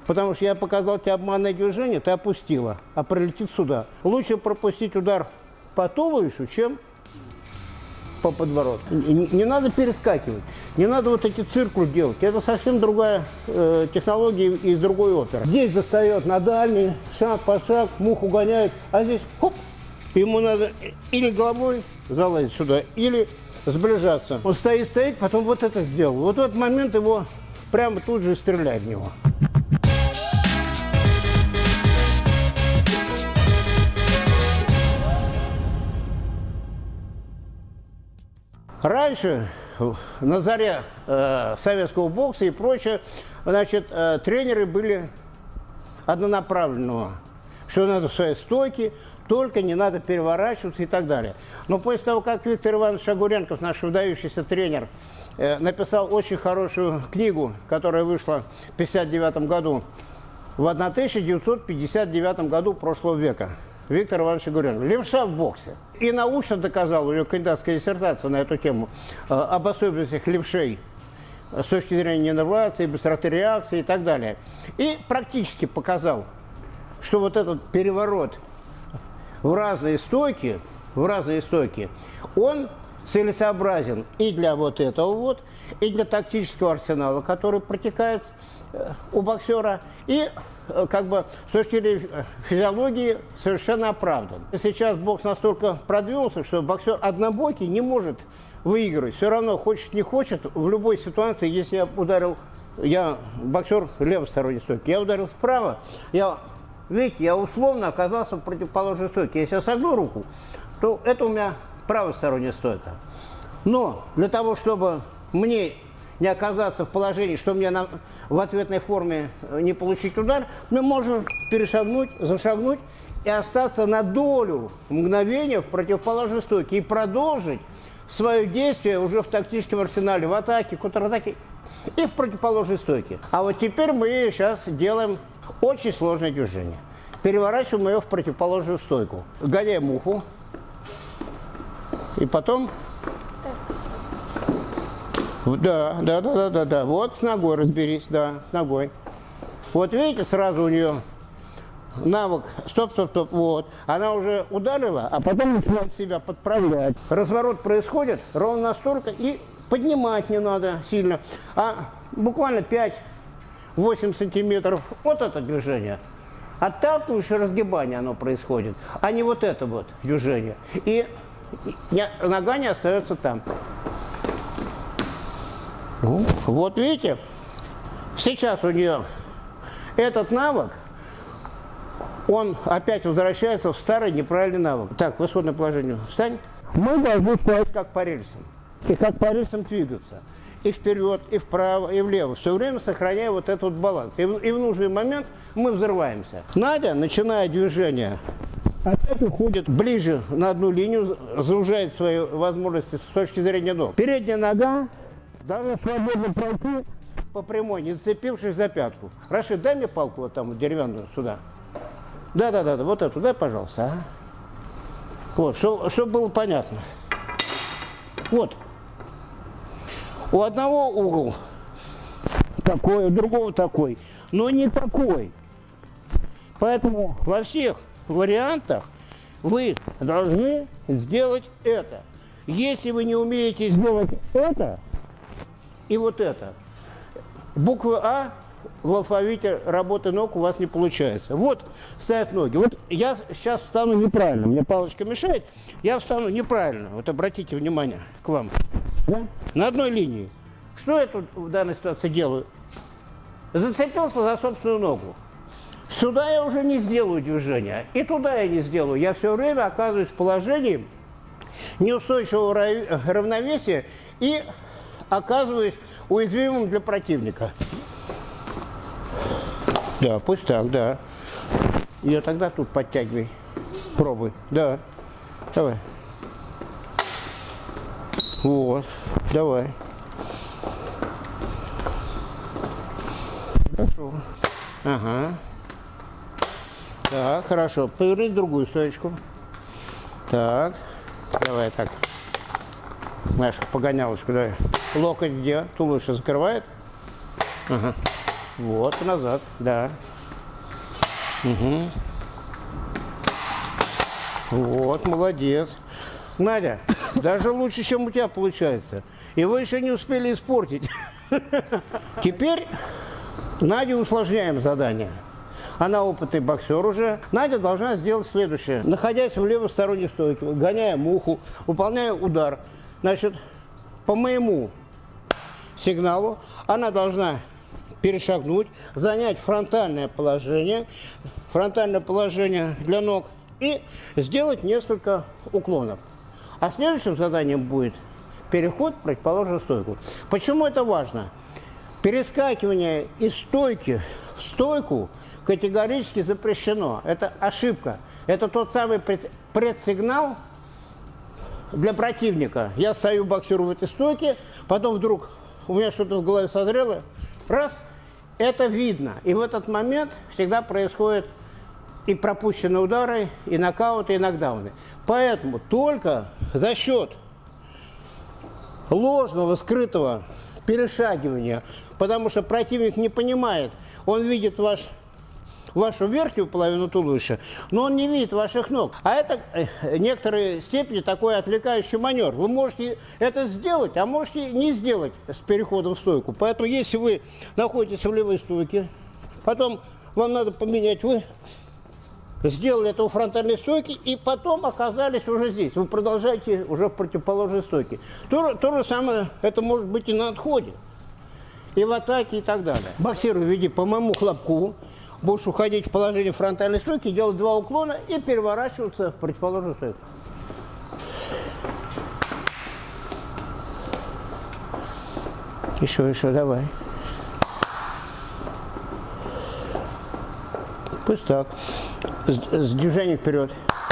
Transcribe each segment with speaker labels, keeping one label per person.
Speaker 1: Потому что я показал тебе обманное движение, ты опустила, а прилетит сюда. Лучше пропустить удар по туловищу, чем по подвороту. Не надо перескакивать, не надо вот эти циркулы делать. Это совсем другая технология из другой оперы. Здесь достает на дальний, шаг по шаг, муху гоняет, а здесь хоп, ему надо или головой залазить сюда, или сближаться. Он стоит, потом вот это сделал. Вот в этот момент его прямо тут же стреляет в него. Раньше, на заре советского бокса и прочее, значит, тренеры были однонаправленного, что надо в своей стойке, только не надо переворачиваться и так далее. Но после того, как Виктор Иванович Огуренков, наш выдающийся тренер, написал очень хорошую книгу, которая вышла в 1959 году, в 1959 году прошлого века, Виктор Иванович Огуренков, левша в боксе. И научно доказал, у него кандидатская диссертация на эту тему, об особенностях левшей с точки зрения иннервации, быстроты реакции и так далее. И практически показал, что вот этот переворот в разные стойки, он целесообразен и для вот этого вот, и для тактического арсенала, который протекает у боксера, и как бы с точки зрения физиологии совершенно оправдан. Сейчас бокс настолько продвинулся, что боксер однобокий не может выигрывать. Все равно, хочет не хочет, в любой ситуации, если я боксер левосторонней стойки, я ударил вправо, видите, я условно оказался в противоположной стойке. Если я согну руку, то это у меня правосторонняя стойка. Но для того, чтобы мне не оказаться в положении, что мне в ответной форме не получить удар, мы можем перешагнуть, зашагнуть и остаться на долю мгновения в противоположной стойке и продолжить свое действие уже в тактическом арсенале, в атаке, контратаке и в противоположной стойке. А вот теперь мы сейчас делаем очень сложное движение. Переворачиваем ее в противоположную стойку. Гоняем муху. И потом... Да. Вот с ногой разберись, да, с ногой. Вот видите, сразу у нее навык, стоп, вот. Она уже ударила, а потом начинает себя подправлять. Разворот происходит ровно настолько, и поднимать не надо сильно, а буквально 5-8 сантиметров. Вот это движение. Отталкивающее разгибание оно происходит, а не вот это вот движение. И нога не остается там. Вот видите, сейчас у нее этот навык, он опять возвращается в старый неправильный навык. Так, в исходное положение встань. Мы должны стоять как по рельсам. И как по рельсам двигаться. И вперед, и вправо, и влево. Все время сохраняя вот этот вот баланс. И в нужный момент мы взрываемся. Надя, начиная движение, опять уходит ближе на одну линию, заужает свои возможности с точки зрения ног. Передняя нога должна свободно пройти по прямой, не зацепившись за пятку. Рашид, дай мне палку вот там, вот, деревянную, сюда. Да, вот эту, дай, пожалуйста. А? Вот, чтобы было понятно. Вот. У одного угол такой, у другого такой, но не такой. Поэтому во всех вариантах вы должны сделать это. Если вы не умеете сделать это и вот это, буква А в алфавите работы ног у вас не получается. Вот стоят ноги. Вот я сейчас встану неправильно, мне палочка мешает, я встану неправильно. Вот обратите внимание к вам. Да? На одной линии. Что я тут в данной ситуации делаю? Зацепился за собственную ногу. Сюда я уже не сделаю движения, и туда я не сделаю. Я все время оказываюсь в положении неустойчивого равновесия и оказываюсь уязвимым для противника. Да, пусть так, да. Ее тогда тут подтягивай. Пробуй. Да. Давай. Вот. Давай. Хорошо. Ага. Так, хорошо. Поверни другую стоечку. Так. Давай так. Нашу погонялочку, давай. Локоть где? Туловище закрывает. Ага. Вот, назад, да. Угу. Вот, молодец. Надя, даже лучше, чем у тебя получается. И вы еще не успели испортить. Теперь Наде усложняем задание. Она опытный боксер уже. Надя должна сделать следующее. Находясь в левосторонней стойке, гоняя муху, выполняя удар, значит, по моему сигналу она должна перешагнуть, занять фронтальное положение для ног и сделать несколько уклонов. А следующим заданием будет переход в противоположную стойку. Почему это важно? Перескакивание из стойки в стойку категорически запрещено. Это ошибка. Это тот самый предсигнал для противника. Я стою, боксирую в этой стойке, потом вдруг у меня что-то в голове созрело, раз, это видно. И в этот момент всегда происходит и пропущенные удары, и нокауты, и нокдауны. Поэтому только за счет ложного, скрытого перешагивания, потому что противник не понимает, он видит вашу верхнюю половину туловища, но он не видит ваших ног. А это в некоторой степени такой отвлекающий маневр. Вы можете это сделать, а можете не сделать с переходом в стойку. Поэтому если вы находитесь в левой стойке, потом вам надо поменять, вы сделали это у фронтальной стойки, и потом оказались уже здесь. Вы продолжаете уже в противоположной стойке. То же самое, это может быть и на отходе, и в атаке, и так далее. Боксируй, веди по моему хлопку, будешь уходить в положение фронтальной стойки, делать два уклона и переворачиваться в противоположную стойку. Еще, давай. Пусть так. С движением вперед.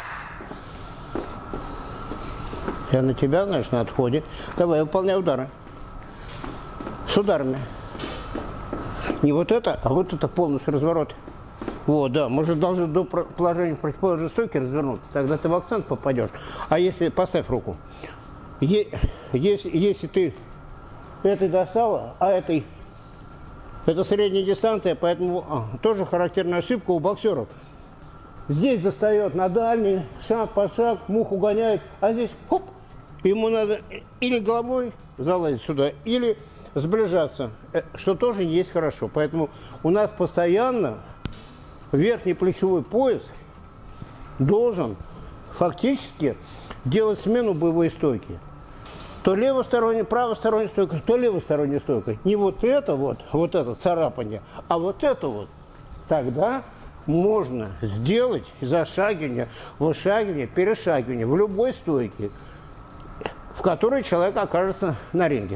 Speaker 1: Я на тебя, значит, на отходе. Давай, выполняй удары. С ударами. Не вот это, а вот это полностью разворот. Вот, да, мы же должны до положения противоположной стойки развернуться. Тогда ты в акцент попадешь. А если, поставь руку. Если ты этой достала, а этой... Это средняя дистанция, поэтому тоже характерная ошибка у боксеров. Здесь достает на дальний, шаг по шаг, муху гоняет, а здесь хоп, ему надо или головой залазить сюда, или сближаться, что тоже есть хорошо. Поэтому у нас постоянно верхний плечевой пояс должен фактически делать смену боевой стойки. То левосторонняя, правосторонняя стойка, то левосторонняя стойка. Не вот это царапание, а вот это вот. Тогда можно сделать зашагивание, вышагивание, перешагивание в любой стойке, в которой человек окажется на ринге.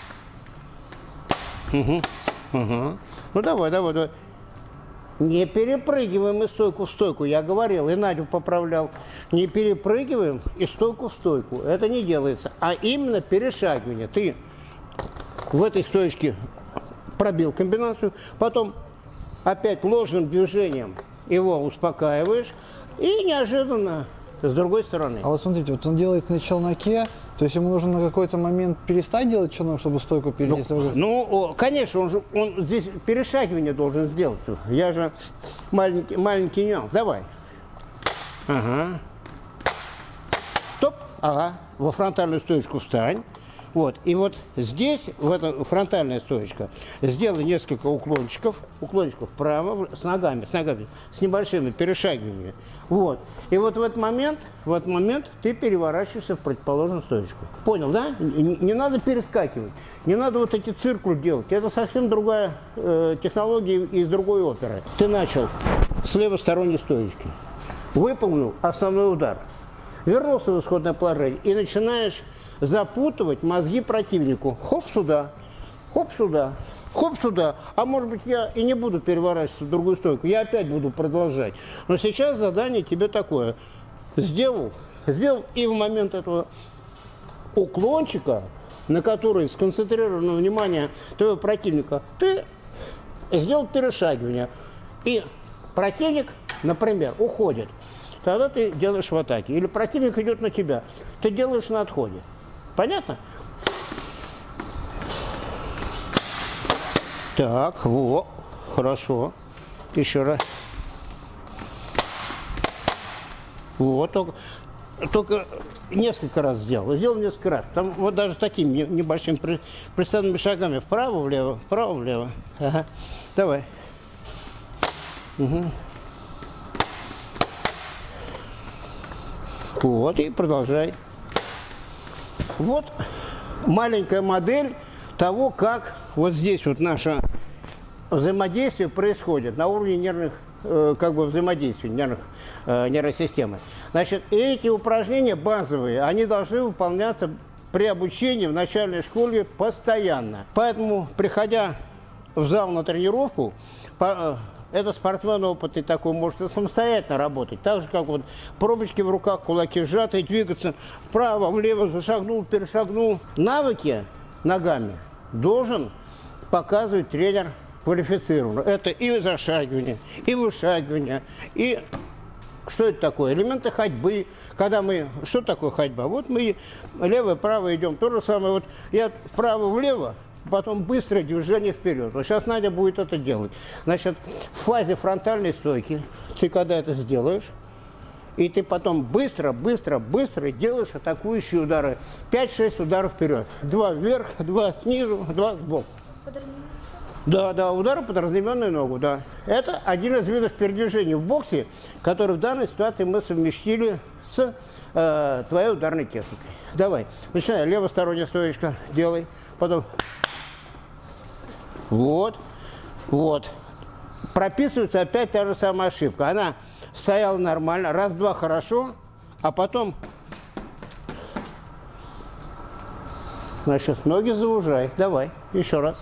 Speaker 1: Угу. Ну давай. Не перепрыгиваем из стойку в стойку. Я говорил, и Надю поправлял. Не перепрыгиваем из стойку в стойку. Это не делается. А именно перешагивание. Ты в этой стоечке пробил комбинацию, потом опять ложным движением его успокаиваешь и неожиданно с другой стороны.
Speaker 2: А вот смотрите, вот он делает на челноке, то есть ему нужно на какой-то момент перестать делать челнок, чтобы стойку перейти?
Speaker 1: Конечно, он здесь перешагивание должен сделать. Я же маленький нюанс. Давай. Ага. Стоп. Ага. Во фронтальную стоечку встань. Вот. И вот здесь, в этом фронтальная стоечка, сделай несколько уклончиков вправо, с ногами, с небольшими перешагиваниями. Вот. И вот в этот момент ты переворачиваешься в противоположную стоечку. Понял, да? Не надо перескакивать, не надо вот эти циркулы делать. Это совсем другая технология из другой оперы. Ты начал с левосторонней стоечки, выполнил основной удар, вернулся в исходное положение и начинаешь запутывать мозги противнику. Хоп сюда, хоп сюда, хоп сюда. А может быть, я и не буду переворачиваться в другую стойку, я опять буду продолжать. Но сейчас задание тебе такое. Сделал, и в момент этого уклончика, на который сконцентрировано внимание твоего противника, ты сделал перешагивание. И противник, например, уходит. Тогда ты делаешь в атаке. Или противник идет на тебя, ты делаешь на отходе. Понятно? Так, вот. хорошо. Еще раз. Вот, только несколько раз сделал. Сделал несколько раз. Там вот даже такими небольшими приставными шагами. Вправо-влево, вправо-влево. Ага. Давай. Угу. Вот, и продолжай. Вот маленькая модель того, как вот здесь вот наше взаимодействие происходит на уровне нервных, как бы взаимодействия нервной системы. Значит, эти упражнения базовые, они должны выполняться при обучении в начальной школе постоянно. Поэтому, приходя в зал на тренировку, это спортсмен опытный такой может и самостоятельно работать. Так же, как вот пробочки в руках, кулаки сжатые, двигаться вправо, влево, зашагнул, перешагнул. Навыки ногами должен показывать тренер квалифицированно. Это и зашагивание, и вышагивание, и что это такое? Элементы ходьбы. Когда мы... Что такое ходьба? Вот мы лево-право идем. То же самое. Вот я вправо-влево, потом быстрое движение вперед. Вот сейчас Надя будет это делать. Значит, в фазе фронтальной стойки ты когда это сделаешь, и ты потом быстро делаешь атакующие удары. 5-6 ударов вперед. 2 вверх, 2 снизу, 2 сбоку. Да, удары под разъеменную ногу, да. Это один из видов передвижения в боксе, который в данной ситуации мы совместили с твоей ударной техникой. Давай, начинай. Левосторонняя стоечка делай, потом... Вот. Прописывается опять та же самая ошибка. Она стояла нормально, раз-два хорошо, а потом... Значит, ноги заужай. Давай, еще раз.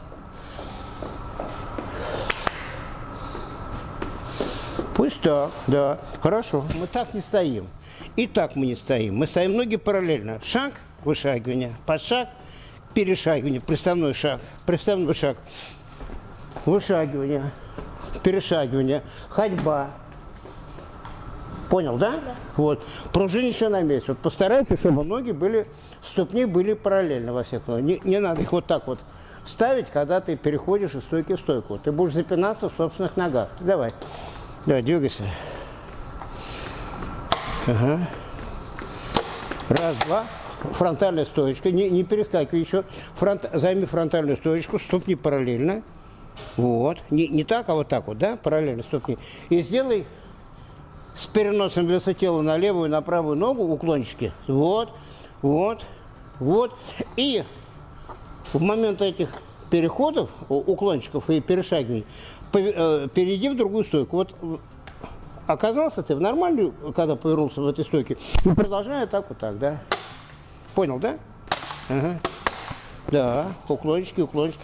Speaker 1: Пусть так, да. Хорошо. Мы так не стоим. И так мы не стоим. Мы стоим ноги параллельно. Шаг, вышагивание, подшаг, перешагивание, приставной шаг, вышагивание, перешагивание, ходьба. Понял, да? Да. Вот. Пружини еще на месте. Вот постарайтесь, чтобы ноги были, ступни были параллельно во всех ногах. Не надо их вот так вот ставить, когда ты переходишь из стойки в стойку. Ты будешь запинаться в собственных ногах. Давай. Давай, двигайся. Ага. Раз, два. Фронтальная стоечка. Не перескакивай еще. Займи фронтальную стоечку. Ступни параллельно. Вот. Не так, а вот так вот, да? Параллельно ступни. И сделай с переносом веса тела на левую и на правую ногу уклончики. Вот. И в момент этих переходов, уклончиков и перешагиваний, перейди в другую стойку. Вот оказался ты в нормальной, когда повернулся в этой стойке, и продолжай так вот так, да? Понял, да? Ага. Да, уклончики.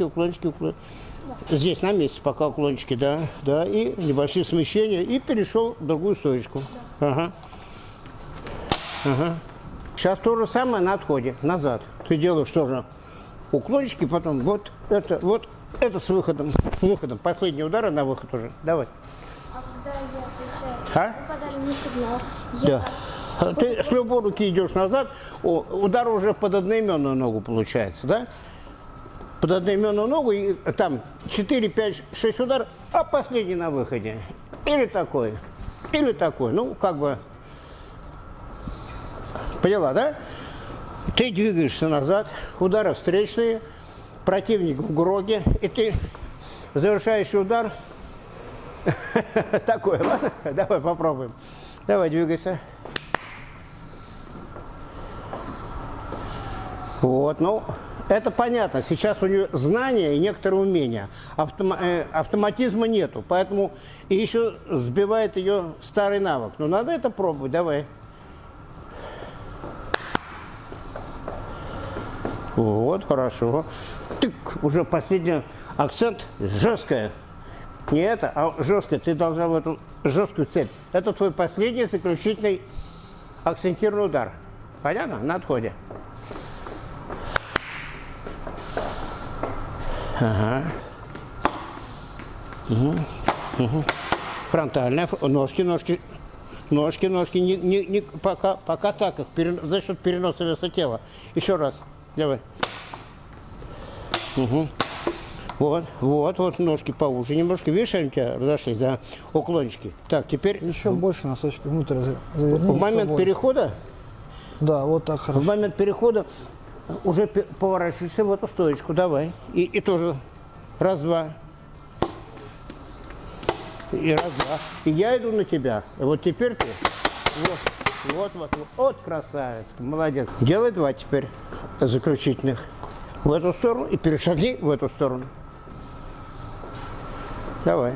Speaker 1: Здесь на месте пока уклончики, да, и небольшие смещения, и перешел в другую стоечку. Ага. Сейчас то же самое на отходе, назад. Ты делаешь тоже уклончики, потом вот это с выходом. Последний удар на выход уже. Давай.
Speaker 3: А когда я получаю, подали мне сигнал.
Speaker 1: Да. Ты с любой руки идешь назад, удар уже под одноименную ногу получается, да? Под одноименную ногу, и там 4, 5, 6 ударов, а последний на выходе. Или такой. Ну, как бы... Поняла, да? Ты двигаешься назад, удары встречные, противник в гроге, и ты завершающий удар. Такой, ладно? Давай попробуем. Давай, двигайся. Вот, ну, это понятно. Сейчас у нее знания и некоторые умения. Автоматизма нету, поэтому и еще сбивает ее старый навык. Ну, надо это пробовать, давай. Вот, хорошо. Тык, уже последний акцент жесткая. Не это, а жесткая. Ты должна в эту жесткую цепь. Это твой последний заключительный акцентированный удар. Понятно? На отходе. Ага. Фронтальная. Ножки. Пока так их, за счет переноса веса тела. Еще раз. Давай. Вот, ножки поуже немножко. Видишь, они у тебя разошлись, да, уклончики. Так, теперь...
Speaker 2: Еще больше носочки внутрь заверни.
Speaker 1: В момент перехода...
Speaker 2: Да, вот так хорошо.
Speaker 1: В момент перехода уже поворачивайся в эту стоечку, давай. И тоже раз-два. И раз-два. И я иду на тебя. И вот теперь ты... Вот, красавец, молодец. Делай два теперь заключительных. В эту сторону и перешагни в эту сторону. Давай.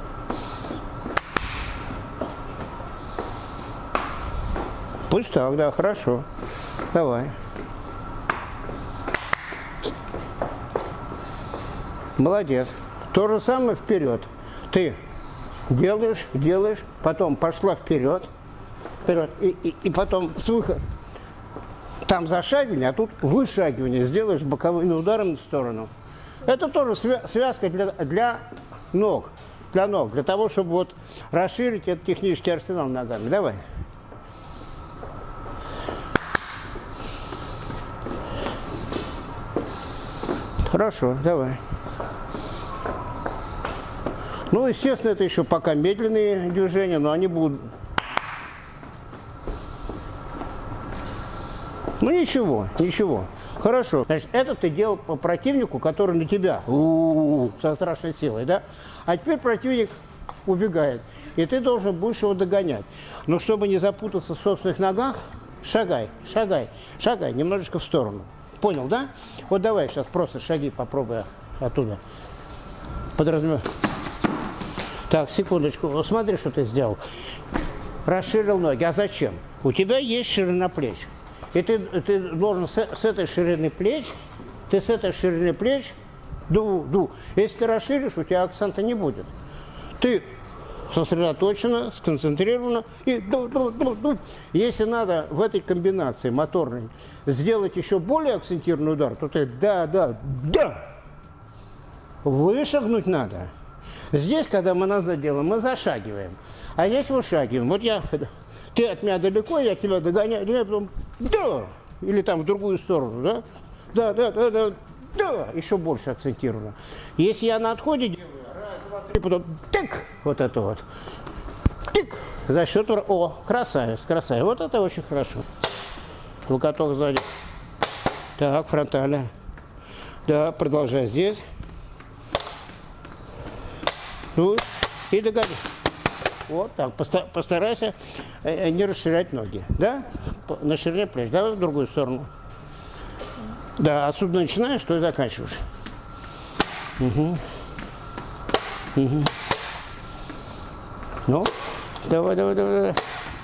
Speaker 1: Пусть так, да, хорошо. Давай. Молодец. То же самое вперед. Ты делаешь, потом пошла вперед. И потом с выхода. Там зашагивание, а тут вышагивание. Сделаешь боковыми ударами в сторону. Это тоже связка для ног. Для того, чтобы вот расширить этот технический арсенал ногами. Давай. Хорошо, давай. Ну, естественно, это еще пока медленные движения, но они будут... Ну, ничего. Хорошо. Значит, это ты делал по противнику, который на тебя со страшной силой, да? А теперь противник убегает, и ты должен будешь его догонять. Но чтобы не запутаться в собственных ногах, шагай, немножечко в сторону. Понял, да? Вот давай сейчас просто шаги попробуй оттуда. Подразумевай. Так, секундочку. Вот смотри, что ты сделал. Расширил ноги. А зачем? У тебя есть ширина плеч. И ты должен с этой ширины плеч, ду. Если ты расширишь, у тебя акцента не будет. Ты сосредоточенно, сконцентрировано и ду. Если надо в этой комбинации моторной сделать еще более акцентированный удар, то ты да. Вышагнуть надо. Здесь, когда мы назад делаем, мы зашагиваем. А здесь вышагиваем. Вот ты от меня далеко, я тебя догоняю, потом да, или там в другую сторону, да, еще больше акцентированно. Если я на отходе делаю, раз, два, три, потом тык, вот это вот, тык, за счет, красавец, вот это очень хорошо. Локоток сзади, так, фронтально, да, продолжай здесь, ну, и догоняй. Вот так, постарайся не расширять ноги, да? На ширине плеч, давай в другую сторону. Да, отсюда начинаешь, что и заканчиваешь. Угу. Ну, давай.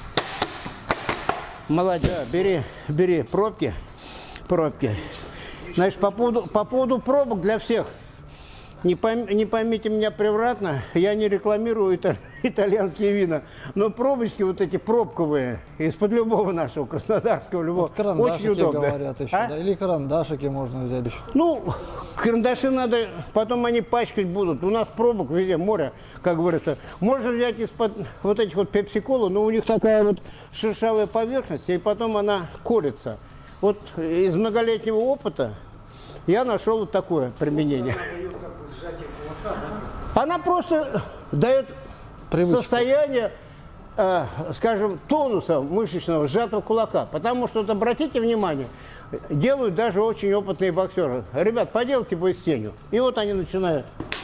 Speaker 1: Молодец, бери пробки. Значит, по поводу пробок для всех. Не поймите меня превратно, я не рекламирую итальянские вина, но пробочки вот эти пробковые, из-под любого нашего краснодарского, любого,
Speaker 2: вот карандашики
Speaker 1: очень удобно.
Speaker 2: Говорят еще, да? Или карандашики можно взять еще. Ну,
Speaker 1: карандаши надо, потом они пачкать будут. У нас пробок везде море, как говорится. Можно взять из-под вот этих вот пепси-колы, но у них такая вот шершавая поверхность, и потом она колется. Вот из многолетнего опыта я нашел вот такое применение. Она просто дает состояние, скажем, тонуса мышечного сжатого кулака. Потому что, вот, обратите внимание, делают даже очень опытные боксеры. Ребят, поделайте бой с тенью. И вот они начинают.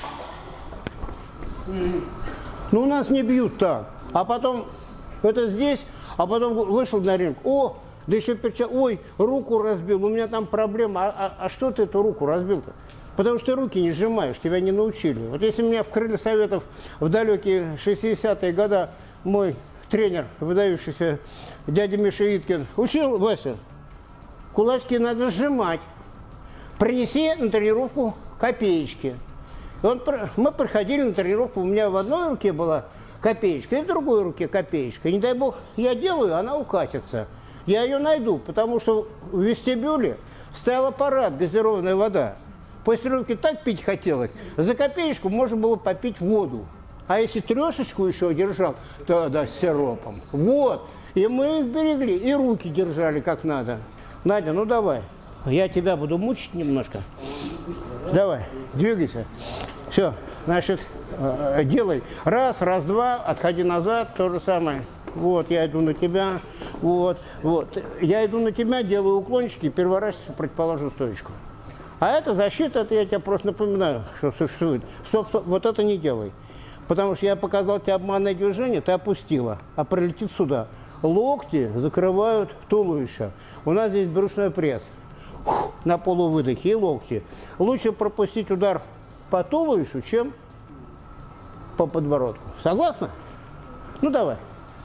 Speaker 1: Ну, у нас не бьют так. А потом, это здесь, а потом вышел на ринг. Да еще ой, руку разбил, у меня там проблема. А что ты эту руку разбил-то? Потому что ты руки не сжимаешь, тебя не научили. Вот если меня в крыле советов в далекие 60-е годы мой тренер, выдающийся дядя Миша Иткин, учил, Вася, кулачки надо сжимать. Принеси на тренировку копеечки. Мы приходили на тренировку, у меня в одной руке была копеечка, и в другой руке копеечка. И не дай бог, я делаю, она укатится. Я ее найду, потому что в вестибюле стоял аппарат, газированная вода. После руки так пить хотелось, за копеечку можно было попить воду. А если трешечку еще держал, то да, с сиропом. Вот. И мы их берегли, и руки держали как надо. Надя, ну давай, я тебя буду мучить немножко. Давай. двигайся. Все, значит, делай. Раз, два, отходи назад, то же самое. Вот, я иду на тебя, вот. Я иду на тебя, делаю уклончики, переворачиваюсь в противоположную стоечку. А это защита, это я тебе просто напоминаю, что существует. Стоп, вот это не делай. Потому что я показал тебе обманное движение, ты опустила, а прилетит сюда. Локти закрывают туловище. У нас здесь брюшной пресс. На полувыдохе и локти. Лучше пропустить удар по туловищу, чем по подбородку. Согласна? Ну давай.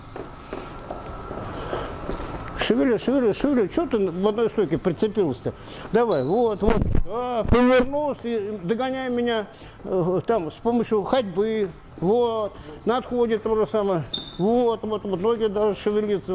Speaker 1: Шевели. Что ты в одной стойке прицепился-то? Давай, вот. Повернулся и догоняй меня там с помощью ходьбы. Вот. На отходе то же самое. Вот. Ноги даже шевелиться.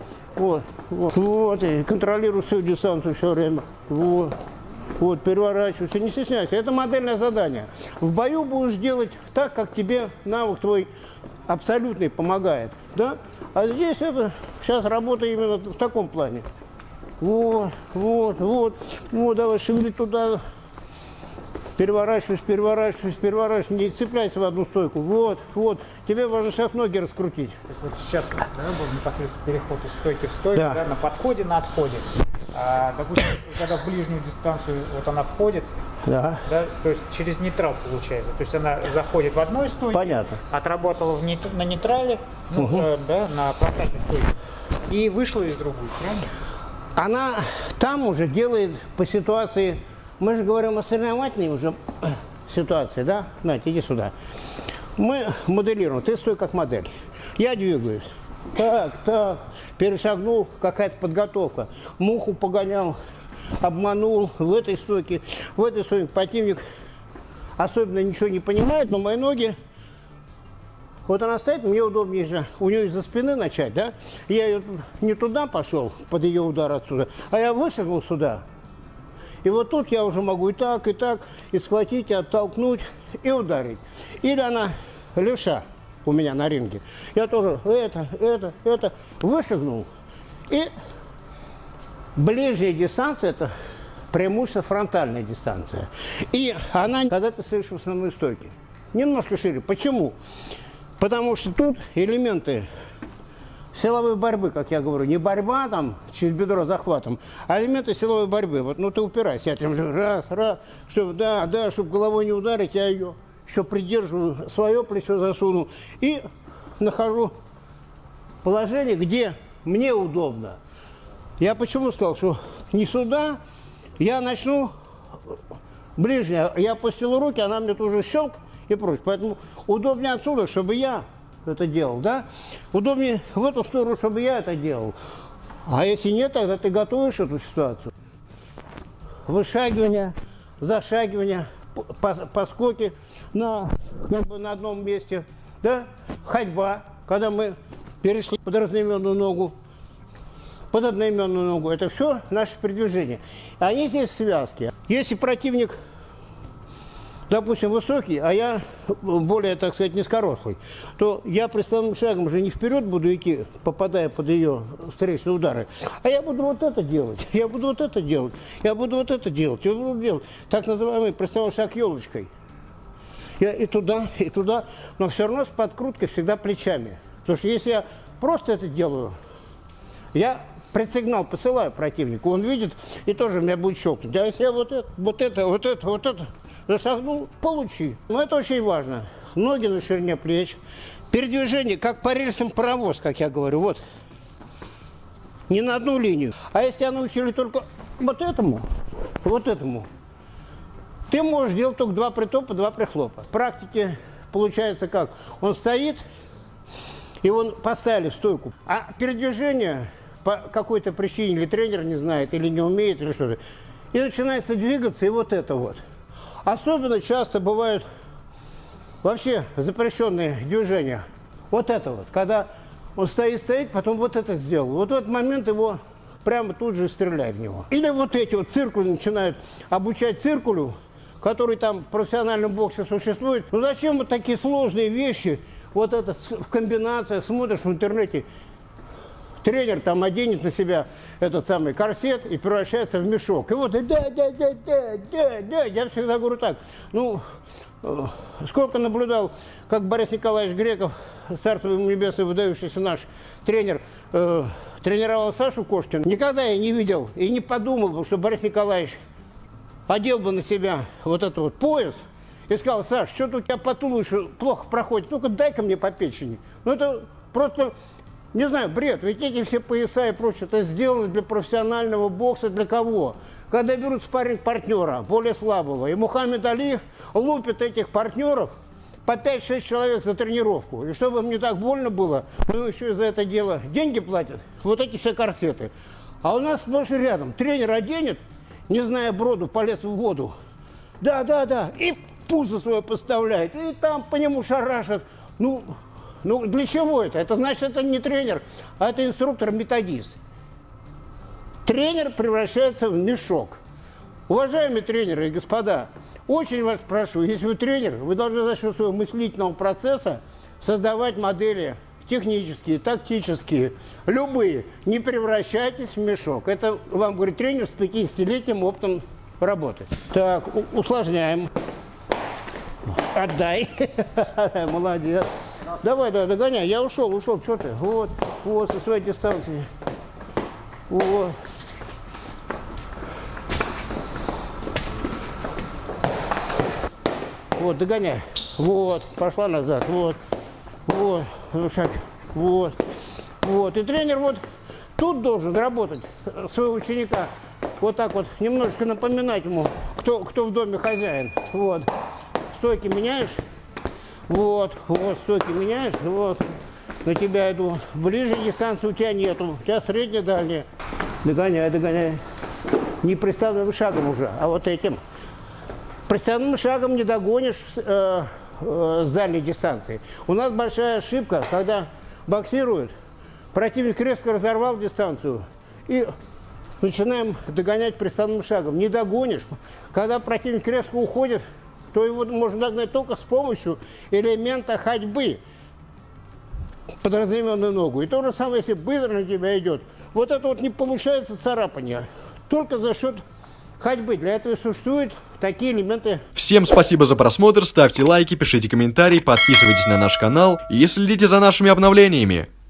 Speaker 1: Вот. И контролируй свою дистанцию все время. Вот, переворачивайся. Не стесняйся. Это модельное задание. В бою будешь делать так, как тебе навык твой абсолютный помогает. Да? А здесь это сейчас работа именно в таком плане. Вот, давай, шевели туда. Переворачивайся, не цепляйся в одну стойку. Вот. Тебе важно сейчас ноги раскрутить.
Speaker 4: То есть вот сейчас был непосредственно переход из стойки в стойку, да, на подходе, на отходе. Допустим, когда в ближнюю дистанцию вот она входит, да, то есть через нейтрал получается. То есть она заходит в одной стойке,
Speaker 1: понятно,
Speaker 4: отработала на нейтрале, на фронтальной стойке, и вышла из другой, правильно?
Speaker 1: Она там уже делает по ситуации. Мы же говорим о соревновательной уже ситуации, да? Надь, иди сюда. Мы моделируем, ты стой как модель. Я двигаюсь. Так, перешагнул, какая-то подготовка. Муху погонял, обманул в этой стойке. В этой стойке противник особенно ничего не понимает, но мои ноги... Вот она стоит, мне удобнее же у нее из-за спины начать, да? Я ее не туда пошел, под ее удар отсюда, а я вышагнул сюда. И вот тут я уже могу и так, и схватить, и оттолкнуть, и ударить. Или она левша у меня на ринге. Я тоже это вышагнул. И ближняя дистанция – это преимущество фронтальная дистанция. И она, когда ты стоишь в основной стойке, немножко шире. Почему? Потому что тут элементы силовой борьбы, как я говорю, не борьба там через бедро захватом, а элементы силовой борьбы. Вот, ну ты упирайся, я там раз, чтобы, чтобы головой не ударить, я ее еще придерживаю, свое плечо засуну и нахожу положение, где мне удобно. Я почему сказал, что не сюда, я начну ближняя, я опустил руки, она мне тоже щелк и прочее. Поэтому удобнее отсюда, чтобы я это делал, да? Удобнее в эту сторону, чтобы я это делал. А если нет, тогда ты готовишь эту ситуацию. Вышагивание, зашагивание, поскоки на одном месте, да? Ходьба, когда мы перешли под разноименную ногу, под одноименную ногу. Это все наши передвижения. Они здесь в связке. Если противник, допустим, высокий, а я более, так сказать, низкорослый, то я приставным шагом уже не вперед буду идти, попадая под ее встречные удары, а я буду вот это делать, я буду вот это делать. Так называемый приставной шаг елочкой. Я и туда, но все равно с подкруткой всегда плечами. Потому что если я просто это делаю, я предсигнал посылаю противнику, он видит и тоже меня будет щелкнуть. А если я вот это зашагнул, получи. Но это очень важно. Ноги на ширине плеч, передвижение, как по рельсам паровоз, как я говорю, вот. Не на одну линию. А если тебя научили только вот этому, ты можешь делать только 2 притопа, 2 прихлопа. В практике получается как? Он стоит, и он поставили в стойку. А передвижение по какой-то причине, или тренер не знает, или не умеет, или что-то, и начинается двигаться, и вот это вот. Особенно часто бывают вообще запрещенные движения. Вот это вот, когда он стоит, потом вот это сделал. Вот в этот момент его прямо тут же стреляй в него. Или вот эти вот циркули начинают обучать циркулю, который там в профессиональном боксе существует. Ну зачем вот такие сложные вещи, вот это в комбинациях смотришь в интернете, тренер там оденет на себя этот самый корсет и превращается в мешок. И вот, я всегда говорю так, ну, сколько наблюдал, как Борис Николаевич Греков, царство ему небесное, выдающийся наш тренер, тренировал Сашу Кошкина, никогда я не видел и не подумал бы, что Борис Николаевич одел бы на себя вот этот вот пояс и сказал: Саш, что-то у тебя по тулу плохо проходит, ну-ка дай-ка мне по печени. Ну это просто, не знаю, бред. Ведь эти все пояса и прочее, это сделано для профессионального бокса. Для кого? Когда берут спарринг-партнера, более слабого, и Мухаммед Али лупит этих партнеров по 5-6 человек за тренировку. И чтобы им не так больно было, мы еще и за это дело деньги платят. Вот эти все корсеты. А у нас больше рядом. Тренер оденет, не зная броду, полез в воду. Да, и пузо свое поставляет, и там по нему шарашат. Ну, для чего это? Это значит, это не тренер, а это инструктор-методист. Тренер превращается в мешок. Уважаемые тренеры и господа, очень вас прошу, если вы тренер, вы должны за счет своего мыслительного процесса создавать модели технические, тактические, любые. Не превращайтесь в мешок. Это вам говорит тренер с 50-летним опытом работы. Так, усложняем. Отдай. Молодец. Давай, догоняй. Я ушел, что ты? Вот, со своей дистанции. Вот. Вот, догоняй. Вот, пошла назад. Вот, шаг. Вот. И тренер вот тут должен работать своего ученика. Вот так вот, немножечко напоминать ему, кто в доме хозяин. Вот. Стойки меняешь. Вот, стойки меняешь. Вот. На тебя иду. Ближе дистанции у тебя нету. У тебя средняя, дальняя. Догоняй. Не приставным шагом уже, а вот этим. Приставным шагом не догонишь с дальней дистанции. У нас большая ошибка, когда боксируют, противник резко разорвал дистанцию и начинаем догонять приставным шагом. Не догонишь. Когда противник резко уходит, то его можно догнать только с помощью элемента ходьбы, подразумеванную ногу. И то же самое, если быстро на тебя идет. Вот это вот не получается царапание. Только за счет ходьбы. Для этого существуют такие элементы.
Speaker 5: Всем спасибо за просмотр, ставьте лайки, пишите комментарии, подписывайтесь на наш канал и следите за нашими обновлениями.